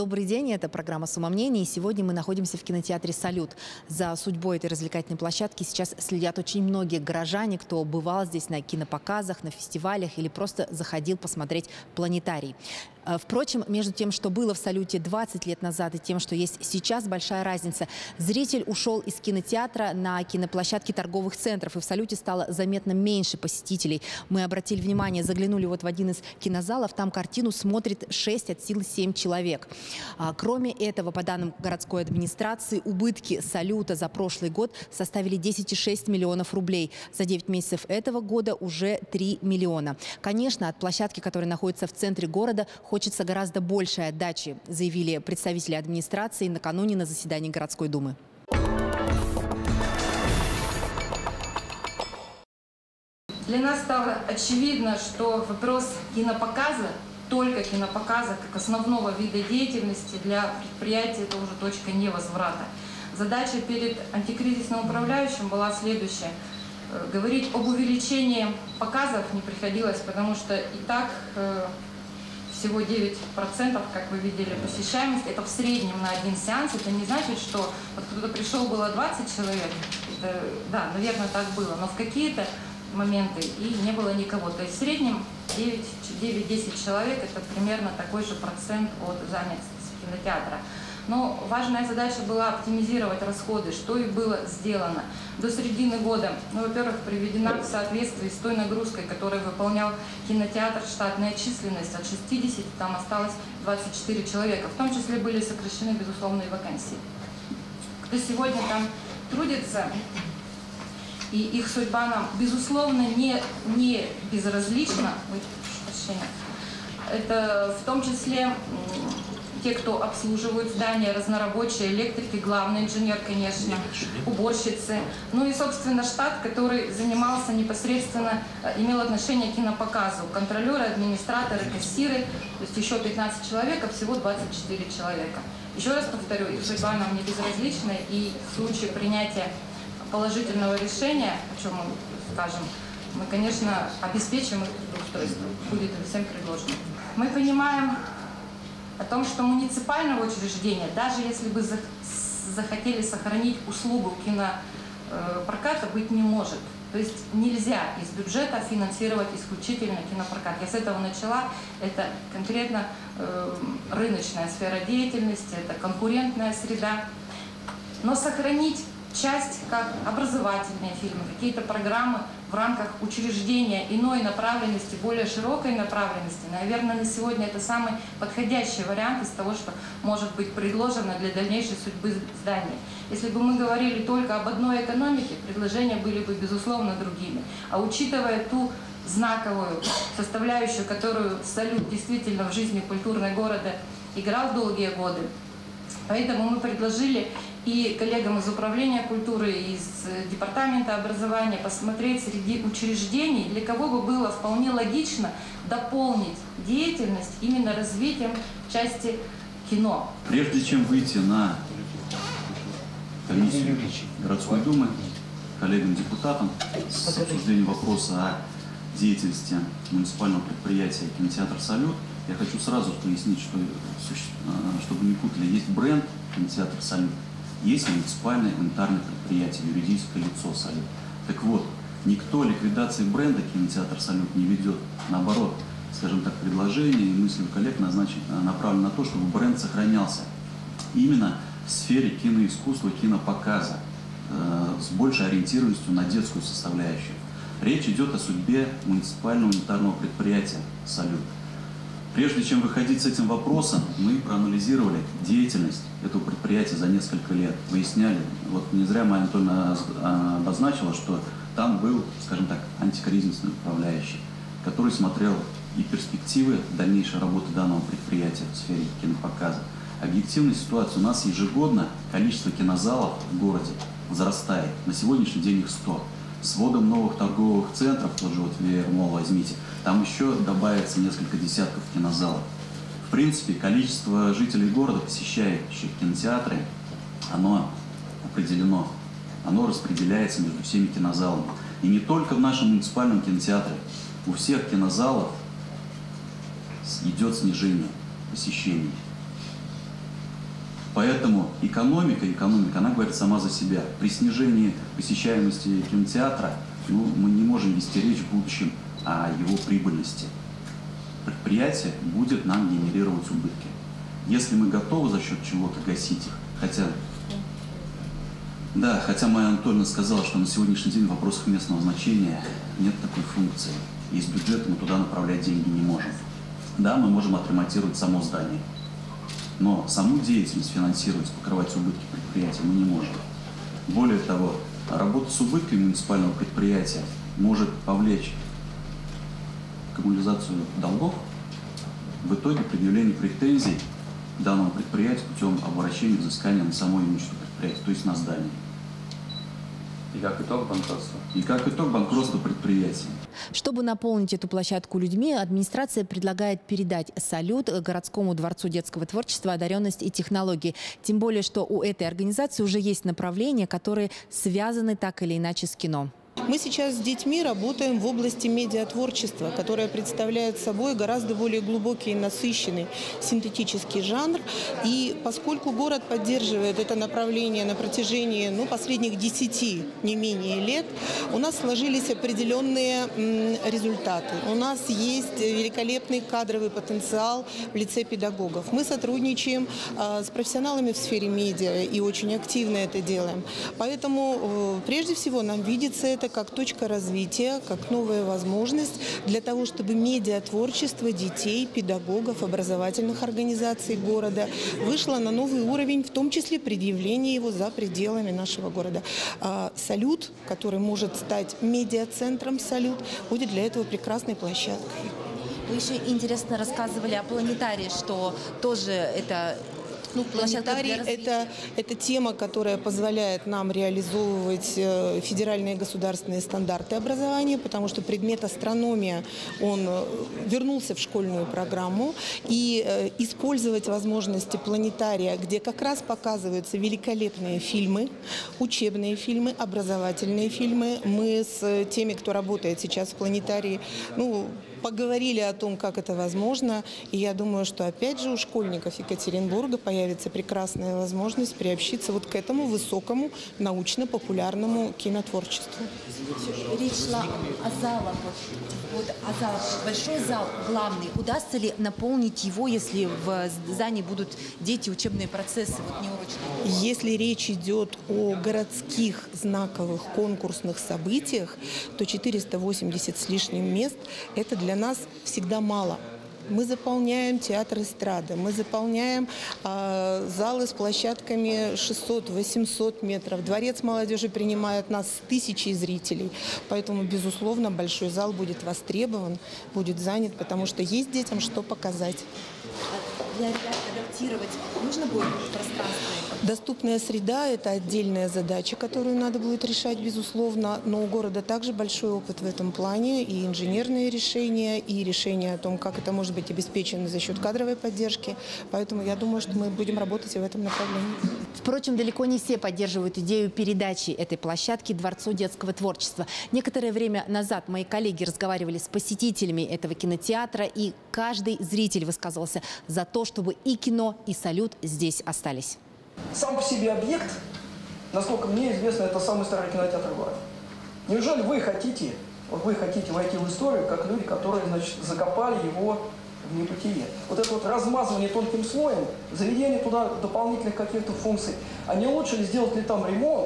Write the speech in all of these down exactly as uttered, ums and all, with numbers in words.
Добрый день, это программа «Сумма мнений». Сегодня мы находимся в кинотеатре «Салют». За судьбой этой развлекательной площадки сейчас следят очень многие горожане, кто бывал здесь на кинопоказах, на фестивалях или просто заходил посмотреть «Планетарий». Впрочем, между тем, что было в «Салюте» двадцать лет назад и тем, что есть сейчас, большая разница. Зритель ушел из кинотеатра на киноплощадки торговых центров, и в «Салюте» стало заметно меньше посетителей. Мы обратили внимание, заглянули вот в один из кинозалов, там картину смотрит шесть от силы семь человек. Кроме этого, по данным городской администрации, убытки «Салюта» за прошлый год составили десять и шесть миллионов рублей. За девять месяцев этого года уже три миллиона. Конечно, от площадки, которая находится в центре города, хочется гораздо большей отдачи, заявили представители администрации накануне на заседании городской думы. Для нас стало очевидно, что вопрос кинопоказа, только кинопоказа как основного вида деятельности для предприятия — это уже точка невозврата. Задача перед антикризисным управляющим была следующая. Говорить об увеличении показов не приходилось, потому что и так всего девять процентов, как вы видели, посещаемость. Это в среднем на один сеанс. Это не значит, что вот кто-то пришел, было двадцать человек. Это, да, наверное, так было. Но в какие-то моменты и не было никого. То есть в среднем девять-десять человек – это примерно такой же процент от занятости кинотеатра. Но важная задача была оптимизировать расходы, что и было сделано. До середины года, ну, во-первых, приведена в соответствии с той нагрузкой, которую выполнял кинотеатр, штатная численность от шестидесяти, там осталось двадцать четыре человека. В том числе были сокращены безусловные вакансии. Кто сегодня там трудится, и их судьба нам, безусловно, не, не безразлична. Ой, прошу прощения. Это в том числе те, кто обслуживают здания, разнорабочие, электрики, главный инженер, конечно, уборщицы. Ну и, собственно, штат, который занимался непосредственно, имел отношение к кинопоказу. Контролеры, администраторы, кассиры, то есть еще пятнадцать человек, а всего двадцать четыре человека. Еще раз повторю, их судьба нам не безразлична, и в случае принятия положительного решения, о чем мы скажем, мы, конечно, обеспечим их трудоустройство, будет всем предложено. Мы понимаем о том, что муниципального учреждения, даже если бы захотели сохранить услугу кинопроката, быть не может. То есть нельзя из бюджета финансировать исключительно кинопрокат. Я с этого начала. Это конкретно э, рыночная сфера деятельности, это конкурентная среда. Но сохранить часть, как образовательные фильмы, какие-то программы в рамках учреждения иной направленности, более широкой направленности, наверное, на сегодня это самый подходящий вариант из того, что может быть предложено для дальнейшей судьбы здания. Если бы мы говорили только об одной экономике, предложения были бы, безусловно, другими. А учитывая ту знаковую составляющую, которую «Салют» действительно в жизни культурной города играл долгие годы, поэтому мы предложили и коллегам из управления культуры, из департамента образования посмотреть среди учреждений, для кого бы было вполне логично дополнить деятельность именно развитием части кино. Прежде чем выйти на комиссию городской думы, коллегам-депутатам с обсуждением вопроса о деятельности муниципального предприятия кинотеатр «Салют», я хочу сразу пояснить, что, чтобы не путали, есть бренд кинотеатр «Салют», есть муниципальное гуманитарное предприятие, юридическое лицо «Салют». Так вот, никто ликвидации бренда кинотеатр «Салют» не ведет. Наоборот, скажем так, предложение и мысли коллег направлены на то, чтобы бренд сохранялся именно в сфере киноискусства, кинопоказа, э, с большей ориентированностью на детскую составляющую. Речь идет о судьбе муниципального гуманитарного предприятия «Салют». Прежде чем выходить с этим вопросом, мы проанализировали деятельность этого предприятия за несколько лет. Выясняли, вот не зря Майя Анатольевна обозначила, что там был, скажем так, антикризисный управляющий, который смотрел и перспективы дальнейшей работы данного предприятия в сфере кинопоказа. Объективная ситуация: у нас ежегодно количество кинозалов в городе возрастает. На сегодняшний день их сто. С вводом новых торговых центров, тоже вот ви эр Mall возьмите, там еще добавится несколько десятков кинозалов. В принципе, количество жителей города, посещающих кинотеатры, оно определено. Оно распределяется между всеми кинозалами. И не только в нашем муниципальном кинотеатре. У всех кинозалов идет снижение посещений. Поэтому экономика, экономика, она говорит сама за себя. При снижении посещаемости кинотеатра ну, мы не можем вести речь в будущем о его прибыльности. Предприятие будет нам генерировать убытки. Если мы готовы за счет чего-то гасить их, хотя, да, хотя Майя Анатольевна сказала, что на сегодняшний день в вопросах местного значения нет такой функции. Из бюджета мы туда направлять деньги не можем. Да, мы можем отремонтировать само здание, но саму деятельность финансировать, покрывать убытки предприятия мы не можем. Более того, работа с убытками муниципального предприятия может повлечь коммунализацию долгов, в итоге предъявление претензий данному предприятию путем обращения взыскания на само имущество предприятия, то есть на здание. И как итог банкротства? И как итог банкротства предприятия. Чтобы наполнить эту площадку людьми, администрация предлагает передать «Салют» городскому дворцу детского творчества, одаренности и технологий. Тем более, что у этой организации уже есть направления, которые связаны так или иначе с кино. Мы сейчас с детьми работаем в области медиатворчества, которое представляет собой гораздо более глубокий и насыщенный синтетический жанр. И поскольку город поддерживает это направление на протяжении ну, последних десяти, не менее лет, у нас сложились определенные м, результаты. У нас есть великолепный кадровый потенциал в лице педагогов. Мы сотрудничаем э, с профессионалами в сфере медиа и очень активно это делаем. Поэтому э, прежде всего нам видится это как точка развития, как новая возможность для того, чтобы медиатворчество детей, педагогов, образовательных организаций города вышло на новый уровень, в том числе предъявление его за пределами нашего города. «Салют», который может стать медиацентром «Салют», будет для этого прекрасной площадкой. Вы еще интересно рассказывали о планетарии, что тоже это... Ну, планетарий – это, это тема, которая позволяет нам реализовывать федеральные государственные стандарты образования, потому что предмет астрономия, он вернулся в школьную программу, и использовать возможности планетария, где как раз показываются великолепные фильмы, учебные фильмы, образовательные фильмы. Мы с теми, кто работает сейчас в планетарии, ну, поговорили о том, как это возможно, и я думаю, что опять же у школьников Екатеринбурга появится прекрасная возможность приобщиться вот к этому высокому научно-популярному кинотворчеству. Речь шла о залах, вот, о залах, большой зал главный. Удастся ли наполнить его, если в здании будут дети, учебные процессы, вот неурочные? Если речь идет о городских знаковых конкурсных событиях, то четыреста восемьдесят с лишним мест – это для нас всегда мало. Мы заполняем театр эстрады, мы заполняем э, залы с площадками шестьсот-восемьсот метров. Дворец молодежи принимает нас с тысячей зрителей. Поэтому, безусловно, большой зал будет востребован, будет занят, потому что есть детям что показать. Для ребят адаптировать нужно будет пространство? Доступная среда – это отдельная задача, которую надо будет решать, безусловно. Но у города также большой опыт в этом плане. И инженерные решения, и решения о том, как это может быть обеспечено за счет кадровой поддержки. Поэтому я думаю, что мы будем работать и в этом направлении. Впрочем, далеко не все поддерживают идею передачи этой площадки Дворцу детского творчества. Некоторое время назад мои коллеги разговаривали с посетителями этого кинотеатра, и каждый зритель высказывался за то, чтобы и кино, и «Салют» здесь остались. Сам по себе объект, насколько мне известно, это самый старый кинотеатр города. Неужели вы хотите, вот вы хотите войти в историю, как люди, которые, значит, закопали его в небытие? Вот это вот размазывание тонким слоем, заведение туда дополнительных каких-то функций, а не лучше ли сделать ли там ремонт,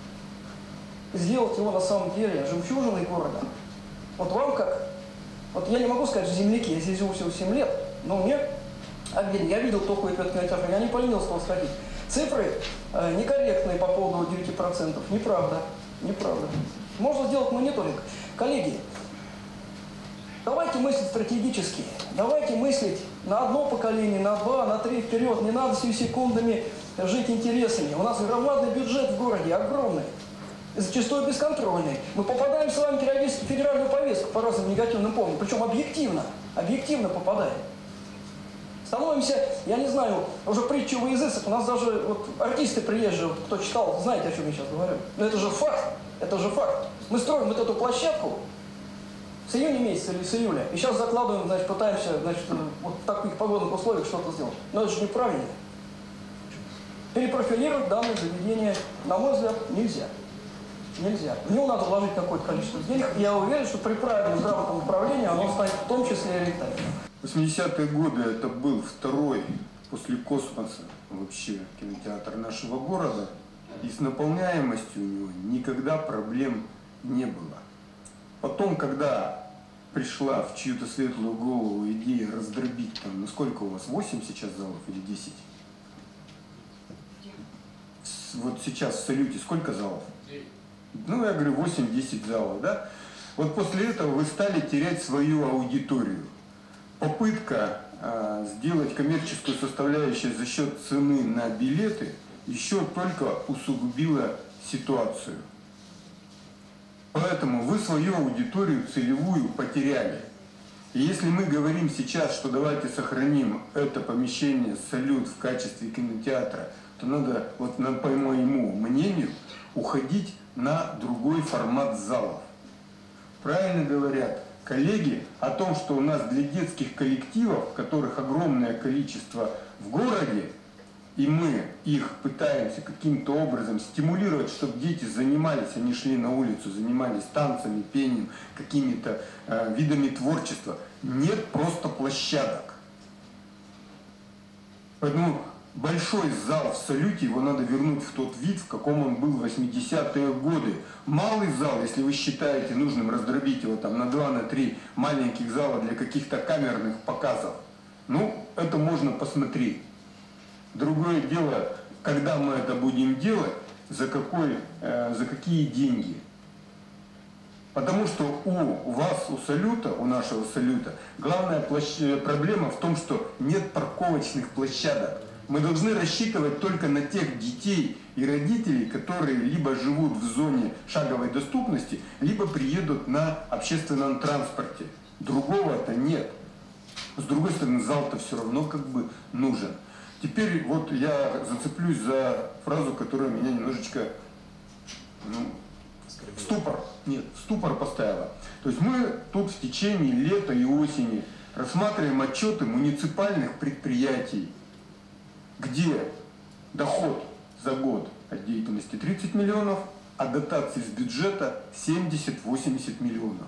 сделать его на самом деле жемчужиной города? Вот вам как, вот я не могу сказать, что земляки, я здесь живу всего семь лет, но мне обидно, я видел, кто ходит в этот кинотеатр, я не поленился туда сходить. Цифры э, некорректные по поводу девяти процентов. Неправда. Неправда. Можно сделать мониторинг. Коллеги, давайте мыслить стратегически. Давайте мыслить на одно поколение, на два, на три вперед. Не надо сию секундами жить интересами. У нас громадный бюджет в городе, огромный. Зачастую бесконтрольный. Мы попадаем с вами периодически в федеральную повестку по разным негативным поводам. Причем объективно. Объективно попадаем. Становимся, я не знаю, уже притчу во языцах, у нас даже вот, артисты приезжие, вот, кто читал, знаете, о чем я сейчас говорю. Но это же факт, это же факт. Мы строим вот эту площадку с июня месяца или с июля, и сейчас закладываем, значит, пытаемся, значит, вот в таких погодных условиях что-то сделать. Но это же неправильно. Перепрофилировать данное заведение, на мой взгляд, нельзя. Нельзя. В него надо вложить какое-то количество денег. И я уверен, что при правильном грамотном управлении оно станет в том числе и рентабельным. восьмидесятые годы это был второй после космоса вообще кинотеатр нашего города. И с наполняемостью у него никогда проблем не было. Потом, когда пришла в чью-то светлую голову идея раздробить там, ну сколько у вас, восемь сейчас залов или десять? Вот сейчас в «Салюте» сколько залов? Ну, я говорю, восемь-десять залов, да? Вот после этого вы стали терять свою аудиторию. Попытка э, сделать коммерческую составляющую за счет цены на билеты еще только усугубила ситуацию. Поэтому вы свою аудиторию целевую потеряли. И если мы говорим сейчас, что давайте сохраним это помещение «Салют» в качестве кинотеатра, то надо, вот по моему мнению, уходить на другой формат залов. Правильно говорят коллеги о том, что у нас для детских коллективов, которых огромное количество в городе, и мы их пытаемся каким-то образом стимулировать, чтобы дети занимались, они шли на улицу, занимались танцами, пением, какими-то э, видами творчества. Нет просто площадок. Поэтому большой зал в «Салюте», его надо вернуть в тот вид, в каком он был в восьмидесятые годы. Малый зал, если вы считаете нужным раздробить его там на два, на три маленьких зала для каких-то камерных показов, ну, это можно посмотреть. Другое дело, когда мы это будем делать, за, какой, э, за какие деньги. Потому что у вас, у «Салюта», у нашего «Салюта», главная площ... проблема в том, что нет парковочных площадок. Мы должны рассчитывать только на тех детей и родителей, которые либо живут в зоне шаговой доступности, либо приедут на общественном транспорте. Другого-то нет. С другой стороны, зал-то все равно как бы нужен. Теперь вот я зацеплюсь за фразу, которая меня немножечко ну, в ступор, нет, в ступор поставила. То есть мы тут в течение лета и осени рассматриваем отчеты муниципальных предприятий, где доход за год от деятельности тридцать миллионов, а дотации с бюджета семьдесят-восемьдесят миллионов.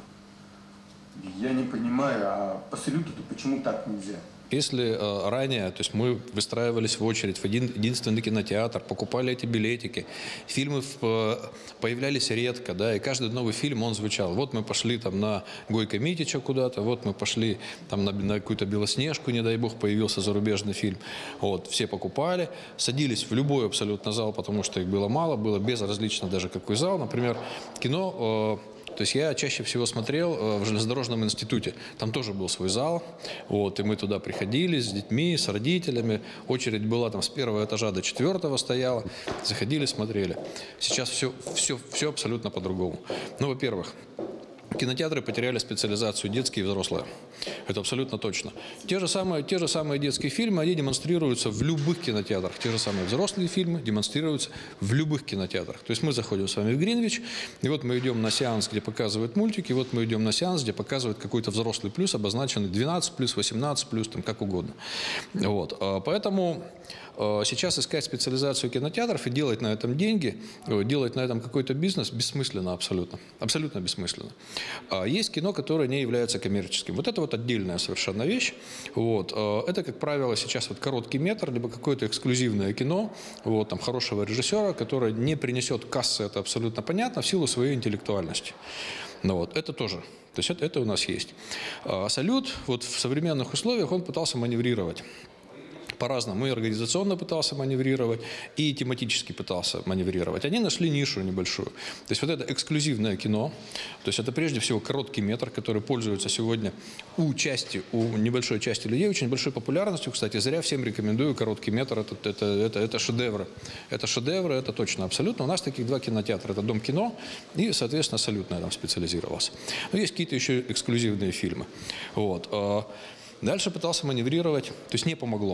Я не понимаю, а по «Салюту»-то почему так нельзя? Если э, ранее, то есть мы выстраивались в очередь в один единственный кинотеатр, покупали эти билетики, фильмы в, э, появлялись редко, да, и каждый новый фильм, он звучал. Вот мы пошли там на Гойко Митича куда-то, вот мы пошли там на, на какую-то Белоснежку, не дай бог, появился зарубежный фильм. Вот, все покупали, садились в любой абсолютно зал, потому что их было мало, было безразлично даже какой зал. Например, кино... Э, То есть я чаще всего смотрел в железнодорожном институте. Там тоже был свой зал. Вот, и мы туда приходили с детьми, с родителями. Очередь была там с первого этажа до четвертого стояла. Заходили, смотрели. Сейчас все, все, все абсолютно по-другому. Ну, во-первых, кинотеатры потеряли специализацию детские и взрослые. Это абсолютно точно. Те же самые, те же самые детские фильмы, они демонстрируются в любых кинотеатрах. Те же самые взрослые фильмы демонстрируются в любых кинотеатрах. То есть мы заходим с вами в Гринвич, и вот мы идем на сеанс, где показывают мультики, и вот мы идем на сеанс, где показывают какой-то взрослый плюс, обозначенный двенадцать плюс, восемнадцать плюс, там как угодно. Вот. Поэтому сейчас искать специализацию кинотеатров и делать на этом деньги, делать на этом какой-то бизнес бессмысленно абсолютно. Абсолютно бессмысленно. Есть кино, которое не является коммерческим. Вот это вот отдельная совершенно вещь. Вот. Это, как правило, сейчас вот короткий метр, либо какое-то эксклюзивное кино вот, там, хорошего режиссера, которое не принесет кассы, это абсолютно понятно, в силу своей интеллектуальности. Ну, вот. Это тоже. То есть это, это у нас есть. «Салют» вот, в современных условиях он пытался маневрировать. По-разному. И организационно пытался маневрировать, и тематически пытался маневрировать. Они нашли нишу небольшую. То есть вот это эксклюзивное кино, то есть это прежде всего короткий метр, который пользуется сегодня у части, у небольшой части людей очень большой популярностью. Кстати, зря всем рекомендую короткий метр. Это, это, это, это шедевры. Это шедевры, это точно, абсолютно. У нас таких два кинотеатра. Это Дом кино и, соответственно, «Салют» на этом специализировался. Но есть какие-то еще эксклюзивные фильмы. Вот. Дальше пытался маневрировать, то есть не помогло.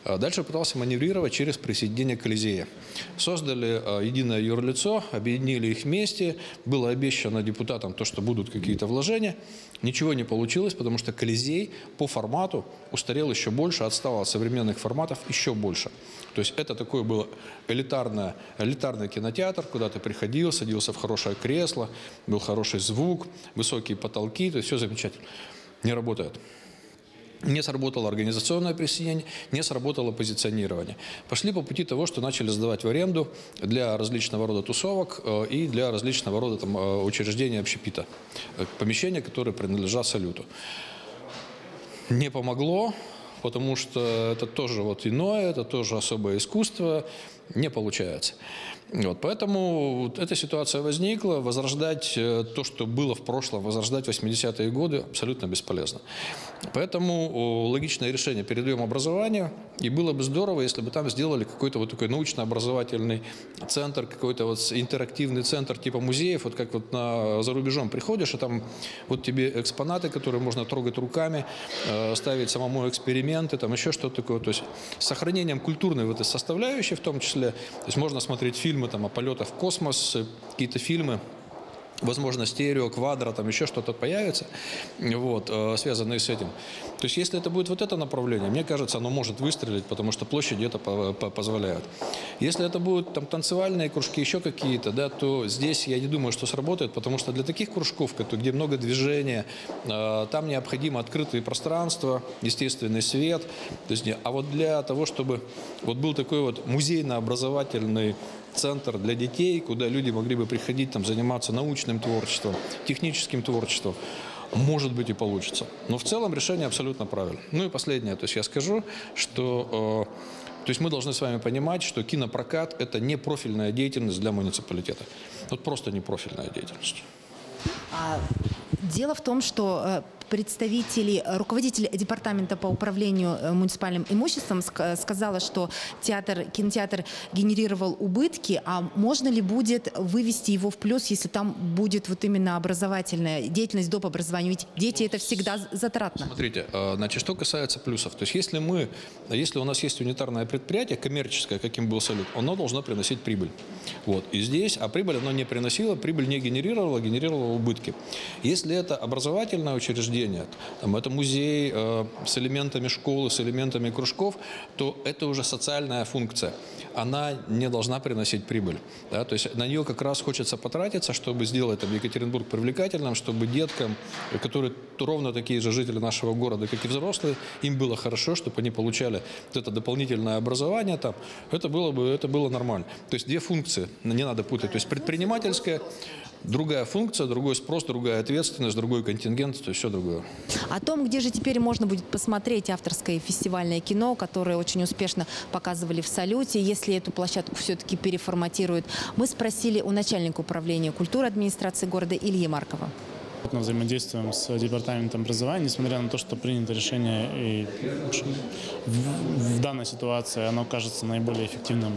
Дальше пытался маневрировать через присоединение Колизея. Создали единое юрлицо, объединили их вместе. Было обещано депутатам то, что будут какие-то вложения. Ничего не получилось, потому что Колизей по формату устарел еще больше, отстал от современных форматов еще больше. То есть это такой был элитарный, элитарный кинотеатр, куда ты приходил, садился в хорошее кресло, был хороший звук, высокие потолки, то есть все замечательно. Не работает. Не сработало организационное присоединение, не сработало позиционирование. Пошли по пути того, что начали сдавать в аренду для различного рода тусовок и для различного рода там, учреждений общепита. Помещения, которые принадлежат Салюту. Не помогло, потому что это тоже вот иное, это тоже особое искусство, не получается. Вот, поэтому эта ситуация возникла. Возрождать то, что было в прошлом, возрождать восьмидесятые годы абсолютно бесполезно. Поэтому логичное решение – передаем образованию. И было бы здорово, если бы там сделали какой-то вот такой научно-образовательный центр, какой-то вот интерактивный центр типа музеев. Вот как вот на, за рубежом приходишь, и там вот тебе экспонаты, которые можно трогать руками, э, ставить самому эксперименты, там еще что-то такое. То есть с сохранением культурной вот этой составляющей в том числе. То есть можно смотреть фильмы там, о полетах в космос, какие-то фильмы, возможно, стерео, квадро, там еще что-то появится, вот, э, связанные с этим. То есть, если это будет вот это направление, мне кажется, оно может выстрелить, потому что площади это по по позволяют. Если это будут там танцевальные кружки, еще какие-то, да, то здесь я не думаю, что сработает, потому что для таких кружков, где много движения, э, там необходимо открытые пространства, естественный свет. То есть, а вот для того, чтобы вот был такой вот музейно-образовательный центр для детей, куда люди могли бы приходить, там, заниматься научным творчеством, техническим творчеством, может быть и получится. Но в целом решение абсолютно правильно. Ну и последнее, то есть я скажу, что э, то есть мы должны с вами понимать, что кинопрокат – это не профильная деятельность для муниципалитета. Вот просто не профильная деятельность. Дело в том, что представители, руководитель департамента по управлению муниципальным имуществом сказала, что театр, кинотеатр генерировал убытки, а можно ли будет вывести его в плюс, если там будет вот именно образовательная деятельность, доп. Образование? Ведь дети это всегда затратно. Смотрите, значит, что касается плюсов. То есть если мы, если у нас есть унитарное предприятие, коммерческое, каким был Салют, оно должно приносить прибыль. Вот. И здесь, а прибыль оно не приносило, прибыль не генерировала, генерировала убытки. Если это образовательное учреждение, там, это музей э, с элементами школы, с элементами кружков, то это уже социальная функция. Она не должна приносить прибыль. Да? То есть на нее как раз хочется потратиться, чтобы сделать там, Екатеринбург привлекательным, чтобы деткам, которые ровно такие же жители нашего города, как и взрослые, им было хорошо, чтобы они получали вот это дополнительное образование там. Это было бы, это было нормально. То есть две функции, не надо путать. То есть предпринимательская, другая функция, другой спрос, другая ответственность, другой контингент, то есть все другое. О том, где же теперь можно будет посмотреть авторское фестивальное кино, которое очень успешно показывали в Салюте, если эту площадку все-таки переформатируют, мы спросили у начальника управления культуры администрации города Ильи Маркова. Мы взаимодействуем с департаментом образования, несмотря на то, что принято решение и в, в данной ситуации оно кажется наиболее эффективным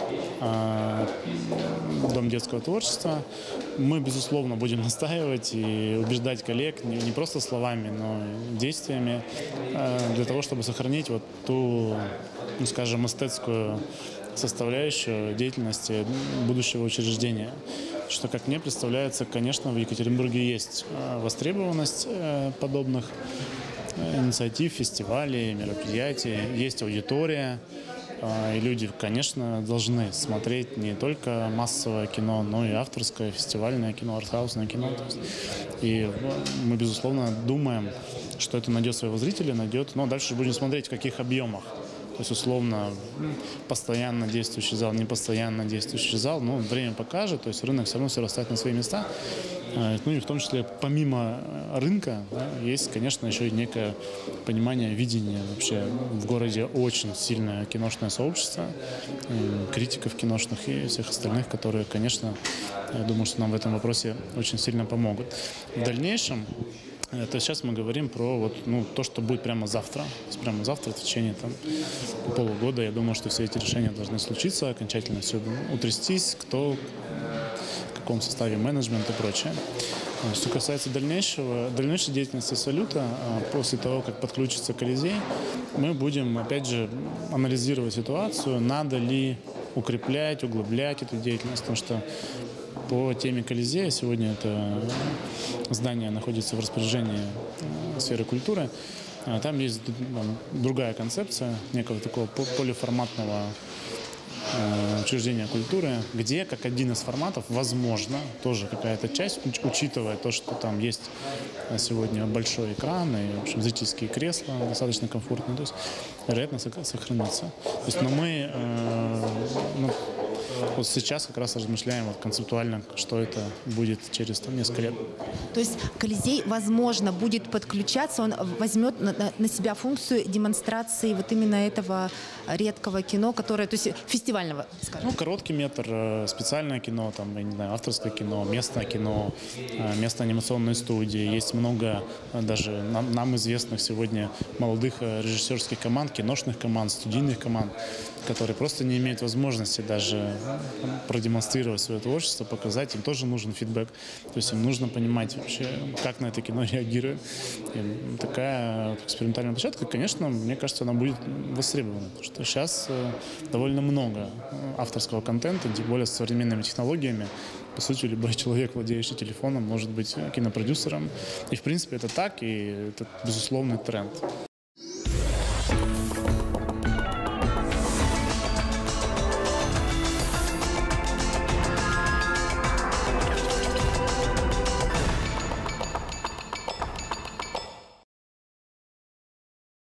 э, Дом детского творчества. Мы, безусловно, будем настаивать и убеждать коллег не, не просто словами, но и действиями э, для того, чтобы сохранить вот ту, ну, скажем, эстетскую составляющую деятельности будущего учреждения. Что, как мне представляется, конечно, в Екатеринбурге есть востребованность подобных инициатив, фестивалей, мероприятий, есть аудитория. И люди, конечно, должны смотреть не только массовое кино, но и авторское, фестивальное кино, артхаусное кино. И мы, безусловно, думаем, что это найдет своего зрителя, найдет, но дальше будем смотреть, в каких объемах. То есть, условно, постоянно действующий зал, не постоянно действующий зал, но время покажет, то есть рынок все равно все расставит на свои места. Ну и в том числе, помимо рынка, да, есть, конечно, еще и некое понимание, видение. Вообще в городе очень сильное киношное сообщество, критиков киношных и всех остальных, которые, конечно, я думаю, что нам в этом вопросе очень сильно помогут. В дальнейшем То есть сейчас мы говорим про вот, ну, то, что будет прямо завтра. То есть прямо завтра, в течение там, полугода, я думаю, что все эти решения должны случиться, окончательно все утрястись, кто, в каком составе менеджмент и прочее. Что касается дальнейшего, дальнейшей деятельности «Салюта», после того, как подключится Колизей, мы будем, опять же, анализировать ситуацию, надо ли укреплять, углублять эту деятельность, потому что по теме Колизея, сегодня это здание находится в распоряжении сферы культуры, там есть там, другая концепция, некого такого полиформатного учреждения культуры, где, как один из форматов, возможно, тоже какая-то часть, учитывая то, что там есть сегодня большой экран и, в общем, зрительские кресла достаточно комфортные, то есть, вероятно, сохранится. То есть, но мы э, ну, вот сейчас как раз размышляем вот, концептуально, что это будет через там, несколько лет. То есть Колизей, возможно, будет подключаться, он возьмет на, на, на себя функцию демонстрации вот именно этого редкого кино, которое, то есть фестивального, скажем. Ну, короткий метр, специальное кино, там, я не знаю, авторское кино, местное кино, местные анимационные студии. Есть много даже нам, нам известных сегодня молодых режиссерских команд, киношных команд, студийных команд, которые просто не имеют возможности даже продемонстрировать свое творчество, показать. Им тоже нужен фидбэк. То есть им нужно понимать вообще, как на это кино реагирует. И такая экспериментальная площадка, конечно, мне кажется, она будет востребована. Потому что сейчас довольно много авторского контента, тем более с современными технологиями. По сути, любой человек, владеющий телефоном, может быть кинопродюсером. И, в принципе, это так, и это безусловный тренд.